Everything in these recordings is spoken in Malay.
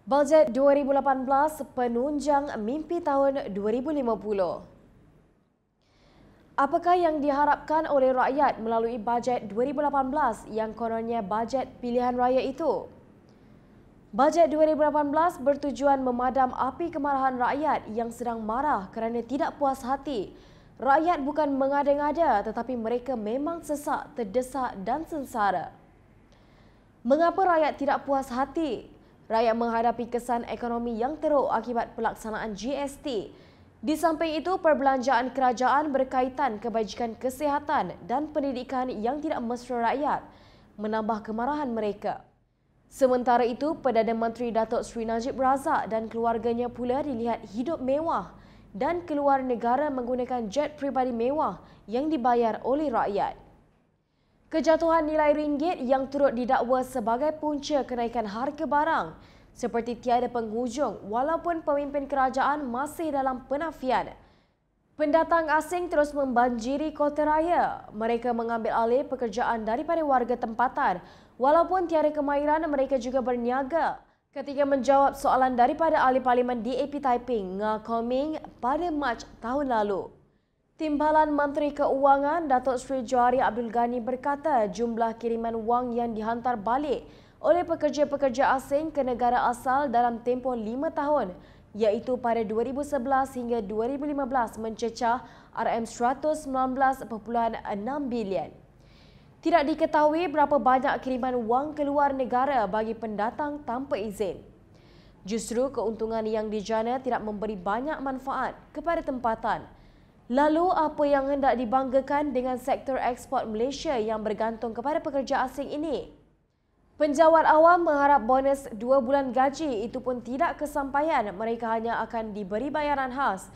Bajet 2018 penunjang mimpi tahun 2050. Apakah yang diharapkan oleh rakyat melalui bajet 2018 yang kononnya bajet pilihan raya itu? Bajet 2018 bertujuan memadam api kemarahan rakyat yang sedang marah kerana tidak puas hati. Rakyat bukan mengada-ngada tetapi mereka memang sesak, terdesak dan sengsara. Mengapa rakyat tidak puas hati? Rakyat menghadapi kesan ekonomi yang teruk akibat pelaksanaan GST. Di samping itu, perbelanjaan kerajaan berkaitan kebajikan kesihatan dan pendidikan yang tidak mesra rakyat, menambah kemarahan mereka. Sementara itu, Perdana Menteri Datuk Seri Najib Razak dan keluarganya pula dilihat hidup mewah dan keluar negara menggunakan jet peribadi mewah yang dibayar oleh rakyat. Kejatuhan nilai ringgit yang turut didakwa sebagai punca kenaikan harga barang seperti tiada penghujung walaupun pemimpin kerajaan masih dalam penafian. Pendatang asing terus membanjiri kota raya. Mereka mengambil alih pekerjaan daripada warga tempatan walaupun tiada kemahiran mereka juga berniaga. Ketika menjawab soalan daripada ahli parlimen DAP Taiping, Nga Koming pada Mac tahun lalu. Timbalan Menteri Keuangan Datuk Seri Johari Abdul Ghani berkata jumlah kiriman wang yang dihantar balik oleh pekerja-pekerja asing ke negara asal dalam tempoh 5 tahun iaitu pada 2011 hingga 2015 mencecah RM119.6 bilion. Tidak diketahui berapa banyak kiriman wang keluar negara bagi pendatang tanpa izin. Justru keuntungan yang dijana tidak memberi banyak manfaat kepada tempatan. Lalu apa yang hendak dibanggakan dengan sektor ekspor Malaysia yang bergantung kepada pekerja asing ini? Penjawat awam mengharap bonus 2 bulan gaji itu pun tidak kesampaian. Mereka hanya akan diberi bayaran khas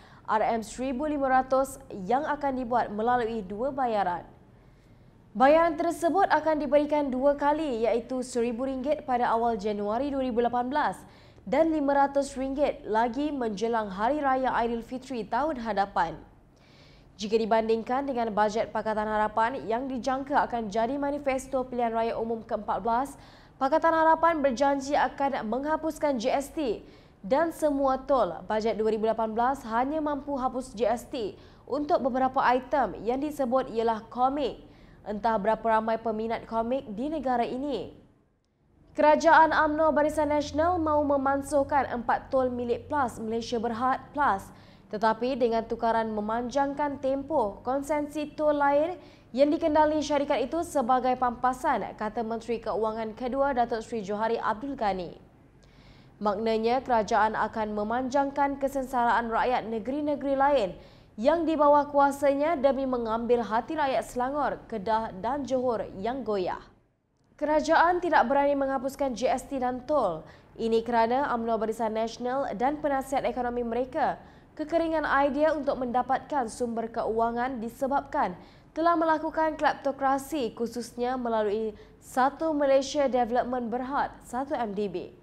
RM1,500 yang akan dibuat melalui 2 bayaran. Bayaran tersebut akan diberikan 2 kali iaitu RM1,000 pada awal Januari 2018 dan RM500 lagi menjelang Hari Raya Aidilfitri tahun hadapan. Jika dibandingkan dengan bajet Pakatan Harapan yang dijangka akan jadi manifesto pilihan raya umum ke-14, Pakatan Harapan berjanji akan menghapuskan GST dan semua tol. Bajet 2018 hanya mampu hapus GST untuk beberapa item yang disebut ialah komik. Entah berapa ramai peminat komik di negara ini. Kerajaan UMNO Barisan Nasional mahu memansuhkan 4 tol milik PLAS Malaysia Berhad PLAS. Tetapi dengan tukaran memanjangkan tempoh konsensi tol lain yang dikendali syarikat itu sebagai pampasan, kata Menteri Keuangan kedua Datuk Seri Johari Abdul Ghani. Maknanya kerajaan akan memanjangkan kesengsaraan rakyat negeri-negeri lain yang di bawah kuasanya demi mengambil hati rakyat Selangor, Kedah dan Johor yang goyah. Kerajaan tidak berani menghapuskan GST dan tol. Ini kerana UMNO Barisan Nasional dan penasihat ekonomi mereka kekeringan idea untuk mendapatkan sumber keuangan disebabkan telah melakukan kleptokrasi khususnya melalui Satu Malaysia Development Berhad 1 MDB.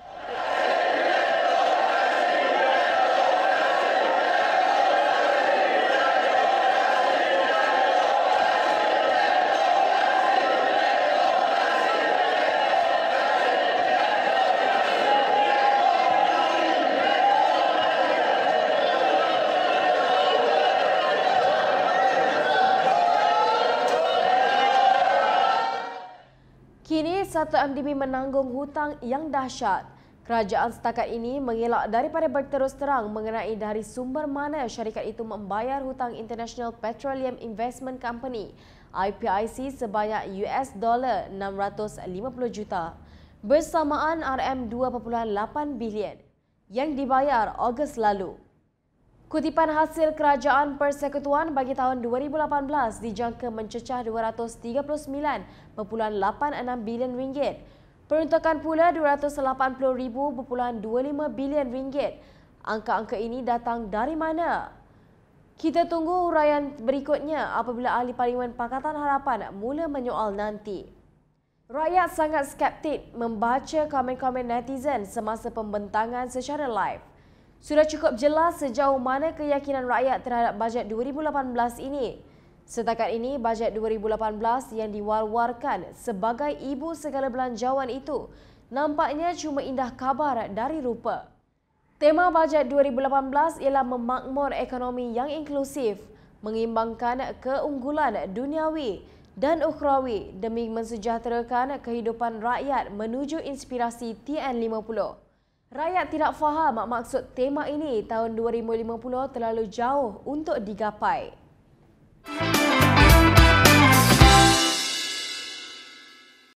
Kini Satu MDB menanggung hutang yang dahsyat. Kerajaan setakat ini mengelak daripada berterus terang mengenai dari sumber mana syarikat itu membayar hutang International Petroleum Investment Company IPIC sebanyak $650 juta bersamaan RM2.8 bilion yang dibayar Ogos lalu. Kutipan hasil kerajaan persekutuan bagi tahun 2018 dijangka mencecah RM239.86 bilion. Peruntukan pula RM280.25 bilion. Angka-angka ini datang dari mana? Kita tunggu huraian berikutnya apabila ahli Parlimen Pakatan Harapan mula menyoal nanti. Rakyat sangat skeptik membaca komen-komen netizen semasa pembentangan secara live. Sudah cukup jelas sejauh mana keyakinan rakyat terhadap bajet 2018 ini. Setakat ini, bajet 2018 yang diwar-warkan sebagai ibu segala belanjawan itu nampaknya cuma indah kabar dari rupa. Tema bajet 2018 ialah memakmur ekonomi yang inklusif, mengimbangkan keunggulan duniawi dan ukhrawi demi mensejahterakan kehidupan rakyat menuju inspirasi TN50. Rakyat tidak faham maksud tema ini tahun 2050 terlalu jauh untuk digapai.